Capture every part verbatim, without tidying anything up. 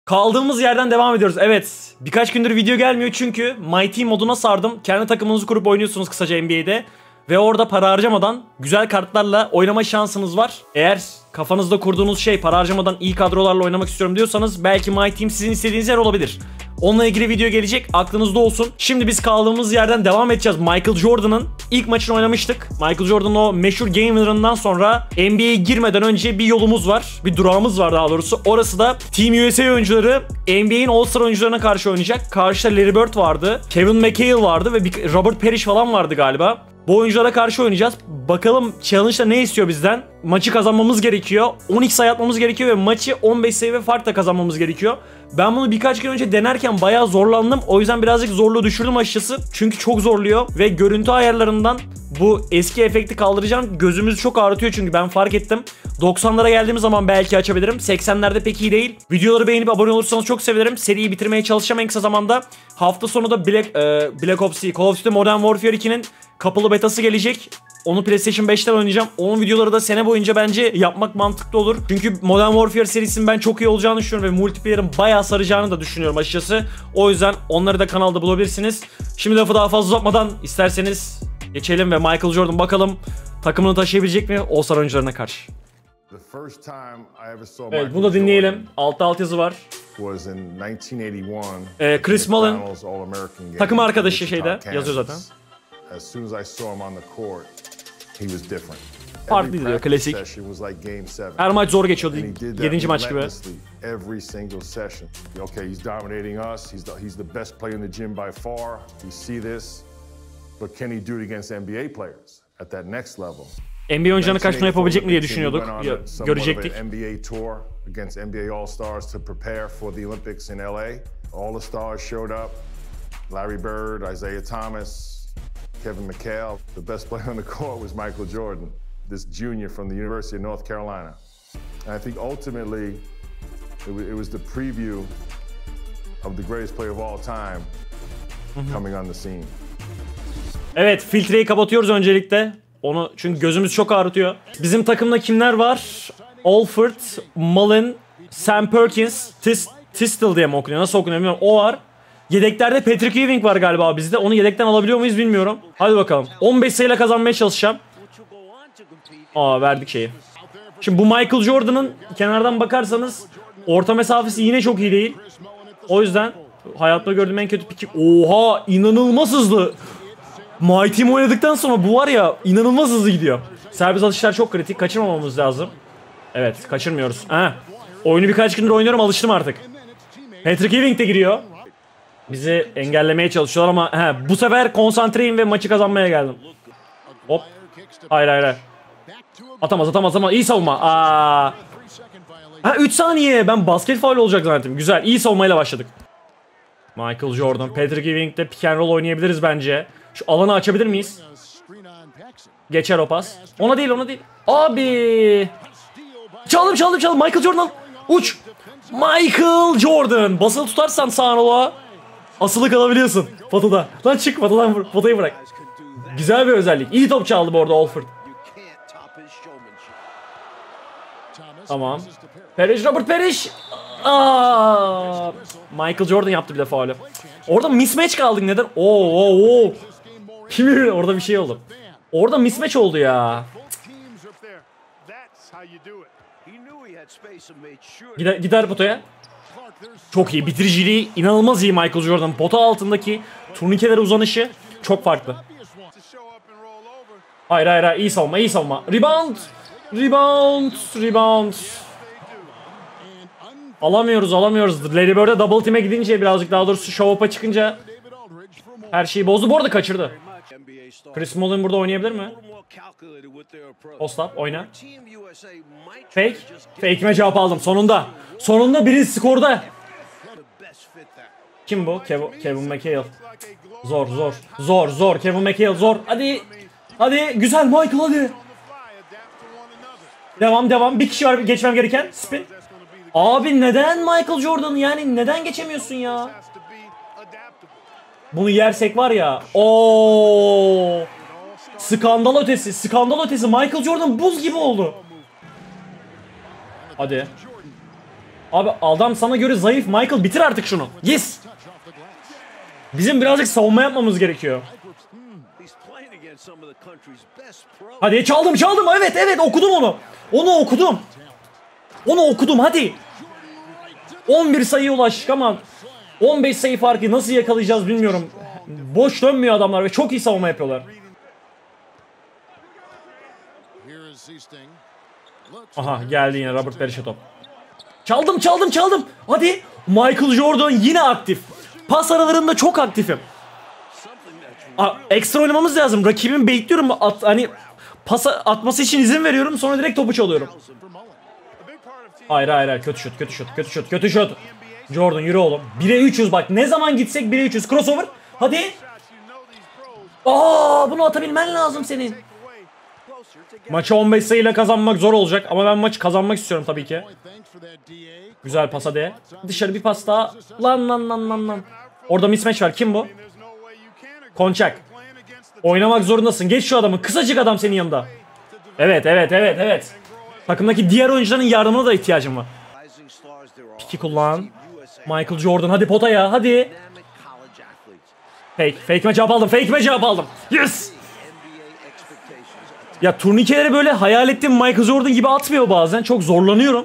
Kaldığımız yerden devam ediyoruz. Evet, birkaç gündür video gelmiyor çünkü My Team moduna sardım. Kendi takımınızı kurup oynuyorsunuz kısaca N B A'de. Ve orada para harcamadan güzel kartlarla oynama şansınız var. Eğer kafanızda kurduğunuz şey para harcamadan iyi kadrolarla oynamak istiyorum diyorsanız belki My Team sizin istediğiniz yer olabilir. Onunla ilgili video gelecek, aklınızda olsun. Şimdi biz kaldığımız yerden devam edeceğiz. Michael Jordan'ın ilk maçını oynamıştık. Michael Jordan'ın o meşhur game winner'ından sonra N B A'ye girmeden önce bir yolumuz var. Bir durağımız var daha doğrusu. Orası da Team U S A oyuncuları N B A'in All-Star oyuncularına karşı oynayacak. Karşıda Larry Bird vardı, Kevin McHale vardı ve bir Robert Parrish falan vardı galiba. Bu oyunculara karşı oynayacağız. Bakalım challenge'da ne istiyor bizden? Maçı kazanmamız gerekiyor. on iki sayı atmamız gerekiyor ve maçı on beş sayı ve farkla kazanmamız gerekiyor. Ben bunu birkaç gün önce denerken bayağı zorlandım. O yüzden birazcık zorluğu düşürdüm açıkçası. Çünkü çok zorluyor ve görüntü ayarlarından bu eski efekti kaldıracağım. Gözümüzü çok ağrıtıyor çünkü ben fark ettim. doksanlara geldiğimiz zaman belki açabilirim. seksenlerde pek iyi değil. Videoları beğenip abone olursanız çok sevinirim. Seriyi bitirmeye çalışacağım en kısa zamanda. Hafta sonu da Black, e, Black Ops, Call of Duty Modern Warfare iki'nin kapalı betası gelecek. Onu PlayStation beş'ten oynayacağım. Onun videoları da sene boyunca bence yapmak mantıklı olur. Çünkü Modern Warfare serisinin ben çok iyi olacağını düşünüyorum ve multiplayer'ın bayağı saracağını da düşünüyorum açıkçası. O yüzden onları da kanalda bulabilirsiniz. Şimdi lafı daha fazla uzatmadan isterseniz geçelim ve Michael Jordan bakalım takımını taşıyabilecek mi All-Star oyuncularına karşı. Evet, bunu da dinleyelim. Altta altyazı var. Ee, Chris Mullin takım arkadaşı şeyde yazıyor zaten. As soon as I saw him on the court, he was different. Farklıydı diyor, klasik. Her maç zor geçiyordu, yedinci maç gibi. Every single session. Okay, he's dominating us. He's the, he's the best player in the gym by far. We see this. But can he do it against N B A players at that next level? N B A oyuncularına karşı yapabilecek mi diye düşünüyorduk. Ya, görecektik. N B A tour against N B A All-Stars to prepare for the Olympics in L A. All the stars showed up. Larry Bird, Isaiah Thomas, Kevin McHale. The best player on the court was Michael Jordan, this junior from the University of North Carolina. And I think ultimately, it was, it was the preview of the greatest player of all time coming on the scene. Evet, filtreyi kapatıyoruz öncelikle. Onu çünkü gözümüz çok ağrıtıyor. Bizim takımda kimler var? Alford, Mullin, Sam Perkins, Tis, Tistel diye mi okunuyor? Nasıl okunuyor bilmiyorum. O var. Yedeklerde Patrick Ewing var galiba bizde. Onu yedekten alabiliyor muyuz bilmiyorum. Hadi bakalım. on beş sayıyla kazanmaya çalışacağım. Aa, verdik şeyi. Şimdi bu Michael Jordan'ın kenardan bakarsanız orta mesafesi yine çok iyi değil. O yüzden hayatta gördüğüm en kötü piki. Oha, inanılmaz hızlı. My Team oynadıktan sonra bu var ya, inanılmaz hızlı gidiyor. Serbest atışlar çok kritik. Kaçırmamamız lazım. Evet, kaçırmıyoruz. Ha. Oyunu birkaç gündür oynuyorum, alıştım artık. Patrick Ewing de giriyor. Bizi engellemeye çalışıyorlar ama he, bu sefer konsantreyim ve maçı kazanmaya geldim. Hop. Hayır hayır hayır. Atamaz atamaz atamaz. İyi savunma. Aa. Ha, üç saniye. Ben basket faul olacak zannettim. Güzel. İyi savunmayla başladık. Michael Jordan. Patrick Ewing'de pick and roll oynayabiliriz bence. Şu alanı açabilir miyiz? Geçer o pas. Ona değil ona değil. Abi. Çaldım çaldım çaldım. Michael Jordan. Uç. Michael Jordan. Basılı tutarsan sağ ola asılı kalabiliyorsun fotoda. Lan çık fotodan vur. Fotoyu bırak. Güzel bir özellik. İyi top çaldı bu arada Alford. Tamam. Parrish, Robert Parrish. Aa! Michael Jordan yaptı bir de faulü. Orada mismatch kaldık neden? Oo oo oo. Kim bilir, orada bir şey oldu. Orada mismatch oldu ya. Gider, gider potaya. Çok iyi. Bitiriciliği inanılmaz iyi Michael Jordan. Pota altındaki turnikelere uzanışı çok farklı. Hayır hayır hayır. İyi savunma iyi savunma. Rebound. Rebound. Rebound. Alamıyoruz alamıyoruz. Larry Bird'e double team'e gidince, birazcık daha doğrusu show up'a çıkınca her şeyi bozdu. Bu arada kaçırdı. Chris Mullin burada oynayabilir mi? Post up oyna. Fake. Fake'ime cevap aldım sonunda. Sonunda biri skorda. Kim bu? Kev Kevin McHale. Zor zor. Zor zor. Kevin McHale zor. Hadi. Hadi. Güzel Michael hadi. Devam devam. Bir kişi var geçmem gereken. Spin. Abi neden Michael Jordan, yani neden geçemiyorsun ya? Bunu yersek var ya. Oo! Skandal ötesi. Skandal ötesi. Michael Jordan buz gibi oldu. Hadi. Abi adam sana göre zayıf. Michael bitir artık şunu. Yes. Bizim birazcık savunma yapmamız gerekiyor. Hadi çaldım çaldım. Evet evet okudum onu. Onu okudum. Onu okudum hadi. on bir sayıya ulaştık ama on beş sayı farkı nasıl yakalayacağız bilmiyorum. Boş dönmüyor adamlar ve çok iyi savunma yapıyorlar. Aha geldi yine Robert Parrish'e top. Çaldım çaldım çaldım. Hadi. Michael Jordan yine aktif. Pas aralarında çok aktifim. A, ekstra oynamamız lazım. Rakibimi bekliyorum. At, hani pas atması için izin veriyorum. Sonra direkt topu çalıyorum. Hayır hayır hayır. Kötü şut kötü şut kötü şut kötü şut. Jordan yürü oğlum. bire üç yüz bak. Ne zaman gitsek bire üç yüz. Crossover. Hadi. Aa, bunu atabilmen lazım senin. Maçı on beş sayıyla kazanmak zor olacak ama ben maçı kazanmak istiyorum tabii ki. Güzel pas hadi. Dışarı bir pas daha. Lan lan lan lan lan. Orada mismatch var. Kim bu? Konçak. Oynamak zorundasın. Geç şu adamı. Kısacık adam senin yanında. Evet evet evet evet. Takımdaki diğer oyuncuların yardımına da ihtiyacım var. Piki kullan. Michael Jordan hadi potaya hadi. Fake. Fake'ime cevap aldım. Fake'ime cevap aldım. Yes. Ya turnikeleri böyle hayal ettiğim Michael Jordan gibi atmıyor bazen. Çok zorlanıyorum.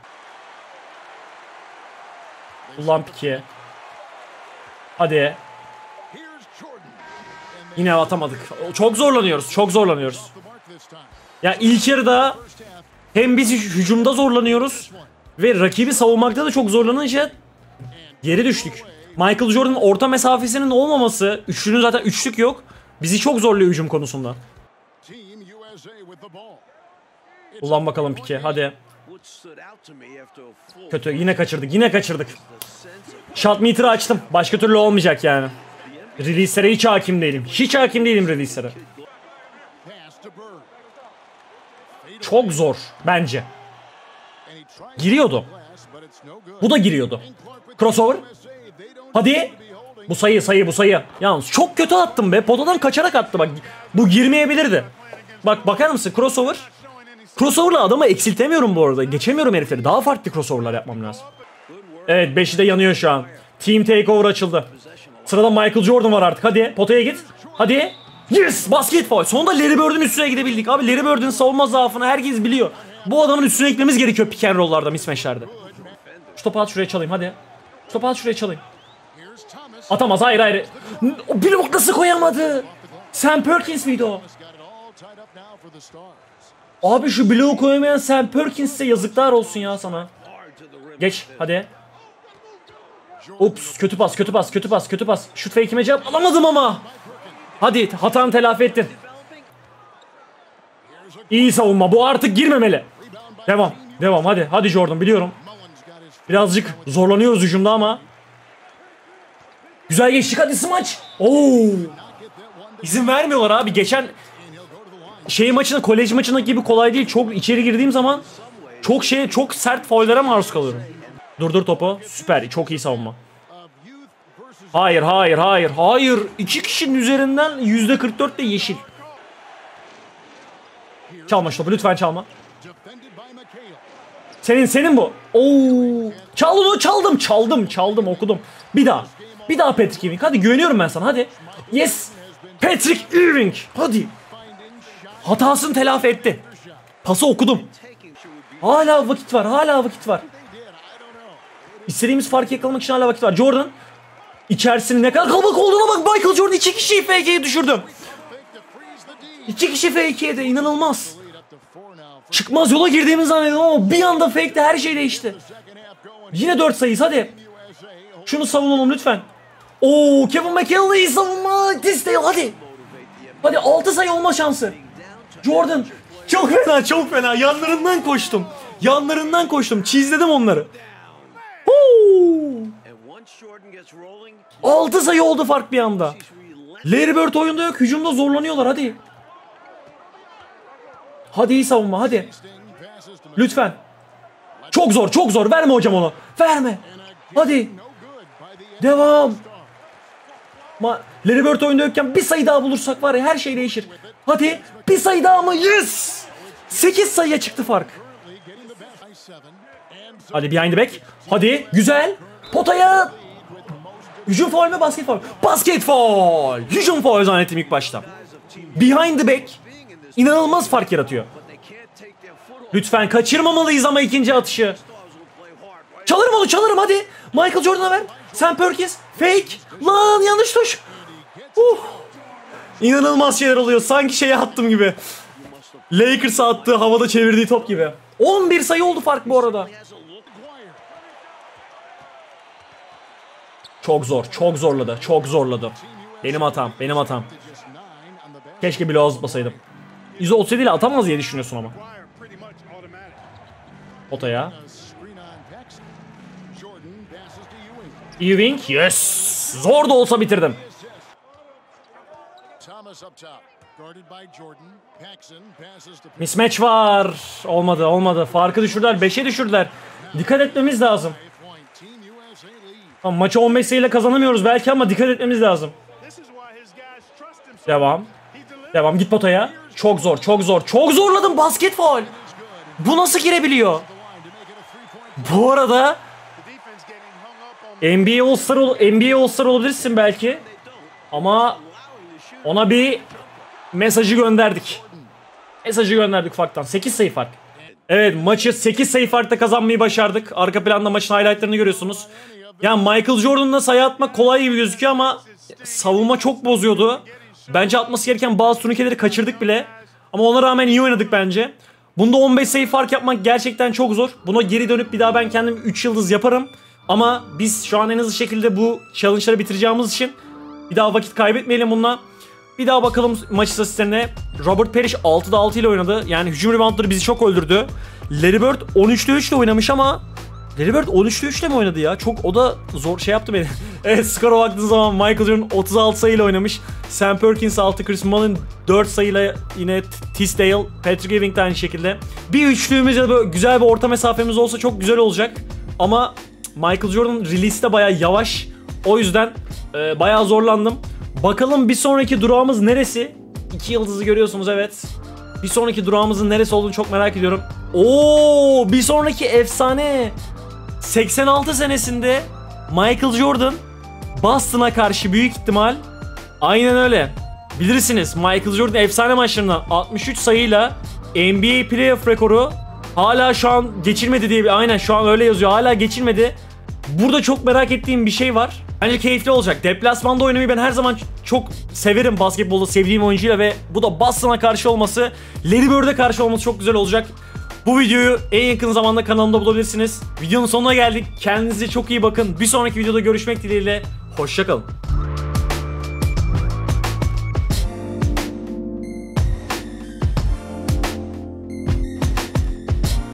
Ulan piki. Hadi. Yine atamadık. Çok zorlanıyoruz. Çok zorlanıyoruz. Ya ilk yarıda hem biz hücumda zorlanıyoruz ve rakibi savunmakta da çok zorlanınca geri düştük. Michael Jordan'ın orta mesafesinin olmaması, üçlünün zaten üçlük yok. Bizi çok zorluyor hücum konusunda. Ulan bakalım pike hadi. Kötü yine kaçırdık yine kaçırdık. Shot meter'ı açtım. Başka türlü olmayacak yani. Release'lere hiç hakim değilim. Hiç hakim değilim release'lere. Çok zor bence. Giriyordu. Bu da giriyordu. Crossover. Hadi. Bu sayı sayı bu sayı. Yalnız çok kötü attım be. Potadan kaçarak attı bak. Bu girmeyebilirdi. Bak bakar mısın crossover. Crossover'la adamı eksiltemiyorum bu arada. Geçemiyorum herifleri. Daha farklı crossover'lar yapmam lazım. Evet beşi de yanıyor şu an. Team takeover açıldı. Sırada Michael Jordan var artık. Hadi potaya git. Hadi. Yes! Basket foul. Sonunda Larry Bird'ün üstüne gidebildik. Abi Larry Bird'ün savunma zaafını herkes biliyor. Bu adamın üstüne gitmemiz gerekiyor pick and roll'larda, mismatch'lerde. Şu topu at şuraya çalayım hadi. Şu topu at şuraya çalayım. Atamaz hayır hayır. Blok nasıl koyamadı? Sam Perkins miydi o? Abi şu bloğu koyamayan Sam Perkins'e yazıklar olsun ya sana. Geç hadi. Ups kötü pas kötü pas kötü pas kötü pas. Şut fake'ime cevap alamadım ama. Hadi hatanı telafi ettin. İyi savunma bu artık girmemeli. Devam devam hadi hadi Jordan biliyorum. Birazcık zorlanıyoruz hücumda ama. Güzel geçtik hadi smaç. Oo. İzin vermiyorlar abi geçen şey maçında kolej maçındaki gibi kolay değil. Çok içeri girdiğim zaman çok şey çok sert faullere maruz kalıyorum. Durdur topu. Süper. Çok iyi savunma. Hayır, hayır, hayır, hayır. İki kişinin üzerinden yüzde kırk dört de yeşil. Çalma şu topu. Lütfen çalma. Senin, senin bu. Oo. Çal onu. Çaldım. Çaldım. Çaldım. Okudum. Bir daha. Bir daha Patrick Ewing. Hadi güveniyorum ben sana. Hadi. Yes. Patrick Ewing. Hadi. Hatasını telafi etti. Pası okudum. Hala vakit var. Hala vakit var. İstediğimiz farkı yakalamak için hala vakit var. Jordan. İçerisinin ne kadar kalabalık olduğuna bak. Michael Jordan iki kişiyi F K'ye düşürdüm. İki kişi F K'ye de inanılmaz. Çıkmaz yola girdiğimizi zannediyorum ama bir anda fake'de her şey değişti. Yine dört sayıyız hadi. Şunu savunalım lütfen. Oo, Kevin McHale'ı iyi savunma. Tisdale hadi. Hadi altı sayı olma şansı. Jordan çok fena çok fena. Yanlarından koştum. Yanlarından koştum. Çizledim onları. altı sayı oldu fark bir anda. Larry Bird oyunda yok. Hücumda zorlanıyorlar hadi. Hadi iyi savunma hadi. Lütfen. Çok zor çok zor. Verme hocam onu. Verme. Hadi. Devam. Ma Larry Bird oyunda yokken bir sayı daha bulursak var ya her şey değişir. Hadi. Bir sayı daha mı? Yes. sekiz sayıya çıktı fark. Hadi behind the back. Hadi güzel. Potaya. Hücum faul mü basket faul? Basket faul. Hücum faul zannettim ilk başta. Behind the back. İnanılmaz fark yaratıyor. Lütfen kaçırmamalıyız ama ikinci atışı. Çalarım onu, çalarım hadi. Michael Jordan'a ver. Sam Perkins. Fake. Lan yanlış tuş. Uh. İnanılmaz şeyler oluyor. Sanki şeye attım gibi. Lakers'a attığı havada çevirdiği top gibi. on bir sayı oldu fark bu arada. Çok zor. Çok zorladı. Çok zorladı. Benim hatam. Benim hatam. Keşke bloğa zıplasaydım. yüzde otuz yedi ile atamaz diye düşünüyorsun ama. Potaya. Ewing. Yes. Zor da olsa bitirdim. Mismatch var. Olmadı, olmadı. Farkı düşürdüler. beşe düşürdüler. Dikkat etmemiz lazım. Tamam, maçı on beş sayıyla kazanamıyoruz belki ama dikkat etmemiz lazım. Devam. Devam, git potaya. Çok zor, çok zor. Çok zorladım, basket faul. Bu nasıl girebiliyor? Bu arada N B A All-Star N B A All-Star olabilirsin belki. Ama ona bir mesajı gönderdik. Mesajı gönderdik ufaktan. sekiz sayı fark. Evet, maçı sekiz sayı farkta kazanmayı başardık. Arka planda maçın highlightlarını görüyorsunuz. Yani Michael Jordan'la sayı atmak kolay gibi gözüküyor ama savunma çok bozuyordu. Bence atması gereken bazı turnikeleri kaçırdık bile. Ama ona rağmen iyi oynadık bence. Bunda on beş sayı fark yapmak gerçekten çok zor. Buna geri dönüp bir daha ben kendim üç yıldız yaparım. Ama biz şu an en hızlı şekilde bu challenge'ları bitireceğimiz için bir daha vakit kaybetmeyelim bununla. Bir daha bakalım maç istatistiklerine. Robert Parrish altıda altı ile oynadı. Yani hücum reboundları bizi çok öldürdü. Larry Bird on üçte üç ile oynamış ama Larry Bird on üçte üç ile mi oynadı ya? Çok, o da zor şey yaptı beni. Evet, skora baktığınız zaman Michael Jordan otuz altı sayıyla oynamış. Sam Perkins altı, Chris Mullin dört sayıyla, yine Tisdale, Patrick Ewing de aynı şekilde. Bir üçlüğümüz ya da böyle güzel bir orta mesafemiz olsa çok güzel olacak. Ama Michael Jordan release'de bayağı yavaş. O yüzden e, bayağı zorlandım. Bakalım bir sonraki durağımız neresi? İki yıldızı görüyorsunuz, evet. Bir sonraki durağımızın neresi olduğunu çok merak ediyorum. Oo, bir sonraki efsane. seksen altı senesinde Michael Jordan Boston'a karşı büyük ihtimal, aynen öyle. Bilirsiniz, Michael Jordan efsane maçlarından altmış üç sayıyla N B A playoff rekoru hala şu an geçilmedi diye bir, aynen şu an öyle yazıyor, hala geçilmedi. Burada çok merak ettiğim bir şey var. Bence keyifli olacak. Deplasmanda oynamayı ben her zaman çok severim, basketbolda sevdiğim oyuncuyla, ve bu da Boston'a karşı olması, Larry Bird'e karşı olması çok güzel olacak. Bu videoyu en yakın zamanda kanalımda bulabilirsiniz. Videonun sonuna geldik. Kendinize çok iyi bakın. Bir sonraki videoda görüşmek dileğiyle. Hoşça kalın.